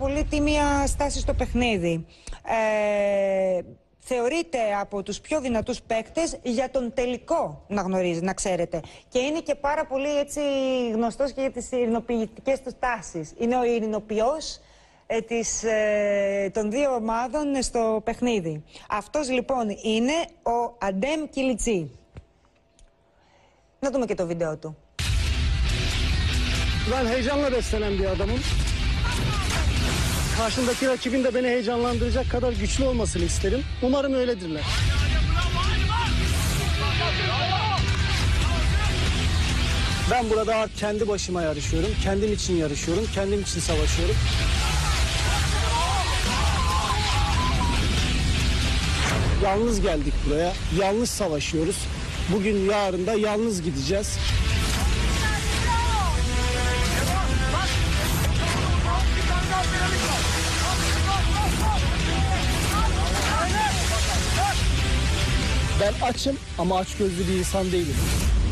πολύ τίμια στάση στο παιχνίδι. Θεωρείται από τους πιο δυνατούς παίκτες για τον τελικό, να γνωρίζει, να ξέρετε. Και είναι και πάρα πολύ έτσι γνωστός και για τις ειρηνοποιητικές του τάσεις. Είναι ο ειρηνοποιός των δύο ομάδων στο παιχνίδι. Αυτός λοιπόν είναι ο Αντέμ Κιλιτζή. Να δούμε και το βίντεο του. Ben heyecanla beslenen bir adamım. Karşımdaki rakibin de beni heyecanlandıracak kadar güçlü olmasını isterim. Umarım öyledirler. Ben burada kendi başıma yarışıyorum, kendim için yarışıyorum, kendim için savaşıyorum. Yalnız geldik buraya, yalnız savaşıyoruz. Bugün, yarın da yalnız gideceğiz. Ben açım ama açgözlü bir insan değilim.